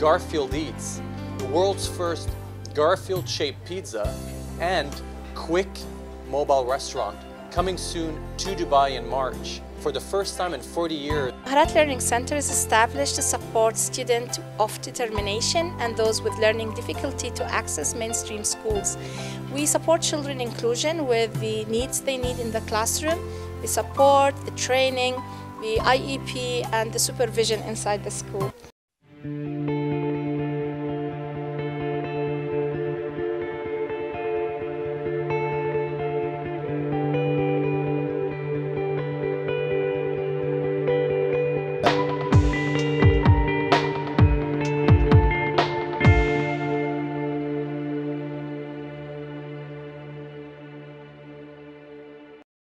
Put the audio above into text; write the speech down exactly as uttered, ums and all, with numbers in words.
Garfield Eats, the world's first Garfield-shaped pizza, and Quick mobile restaurant, coming soon to Dubai in March. For the first time in forty years. Maharat Learning Center is established to support students of determination and those with learning difficulty to access mainstream schools. We support children inclusion with the needs they need in the classroom, the support, the training, the I E P and the supervision inside the school.